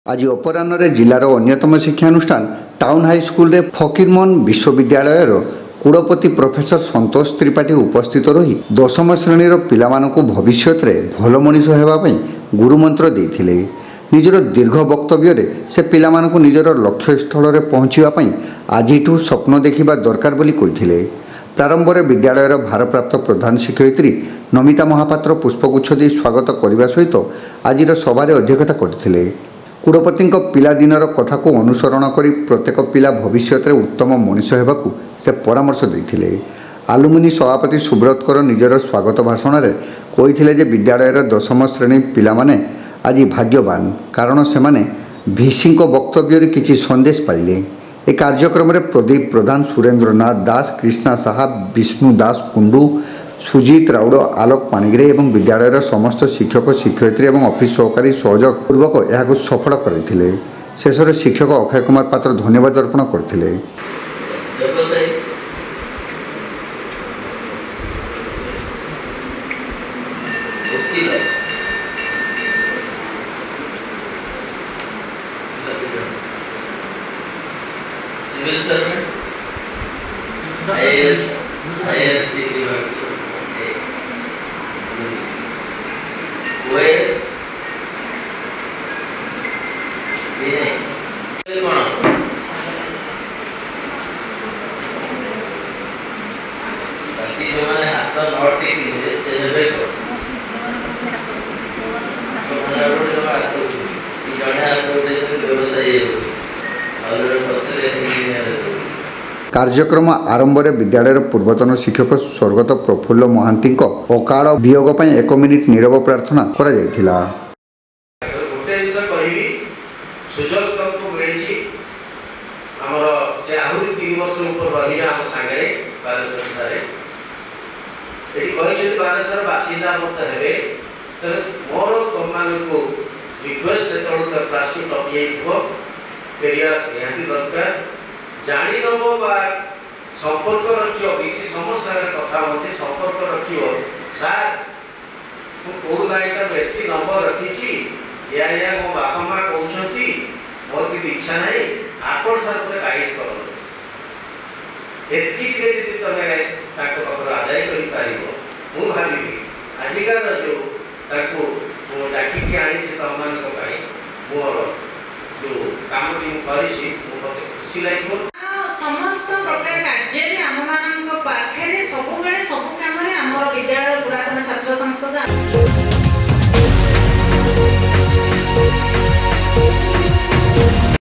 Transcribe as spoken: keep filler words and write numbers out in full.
आज अपराह्न जिलार अन्यतम शिक्षानुष्ठान टाउन हाईस्कल फकीरमोहन विश्वविद्यालय कुलपति प्रोफेसर संतोष त्रिपाठी उपस्थित रही दशम श्रेणीर पिलामानकु भविष्यत रे भल मनीष हेबापई गुरुमंत्र देइथिले। निजर दीर्घ वक्तव्य से पिलामानकु निजर लक्ष्य स्थल में पहुँचापी आजिठू स्वप्न देखा दरकार बोली कहिथिले। प्रारंभ में विद्यालयर भारप्राप्त प्रधान शिक्षयित्री नमिता महापात्र पुष्पगुच्छ दे स्वागत करने सहित आज सभार अध्यक्षता करथिले। कुलपति पिलादिनर कथा को अनुसरण कर प्रत्येक पिला भविष्य में उत्तम मनीष होगाकू से परामर्श देते। आलुमिनी सभापति सुब्रत कर निजर स्वागत भाषण में कही जे विद्यालयर दशम श्रेणी पिला माने आज भाग्यवान कारण से माने भिसी वक्तव्य किसी संदेश पाइले। ए कार्यक्रम में प्रदीप प्रधान, सुरेंद्रनाथ दास, कृष्णा साहा, विष्णु दास कुंडू, सुजीत राउड़, आलोक पाणिग्रे एवं विद्यालयर समस्त शिक्षक शिक्षयित्री एवं ऑफिस सहकारी सहयोग पूर्वक यह सफल करते। शेष में शिक्षक अक्षय कुमार पात्र धन्यवाद अर्पण करते। Civil servant, IAS, IAS degree ओएस, ये कौन? बाकी जो मैंने हाथ पर नोट टेकिले से हेबे को कार्यक्रम आरंभ में विद्यालय पूर्वतन शिक्षक स्वर्गत प्रफुल्ल महांती अकाल वियोग पर एक मिनिट नीरव प्रार्थना करा जायथिला। जानी नब संपर्क रखियो बेसी समस्या कथा मते संपर्क रखियो सर मु कोन लाइटा व्यक्ति नंबर रखिछि या या मो बापा मां कहउछंती मोर की इच्छा नहीं आपण सर मते गाइड करो एतकी के यदि तमे ताको पकर आदाय करि पारिबो मु भाबिबी आजिकार जो ताको मो डाकी के आनी से तमान को पाई मोर जो काम की परिसी मो मते खुशी लागो। समस्त प्रकार कार्य आम मान पाखे सब सब कम आम विद्यालय पुरातन छात्र संसद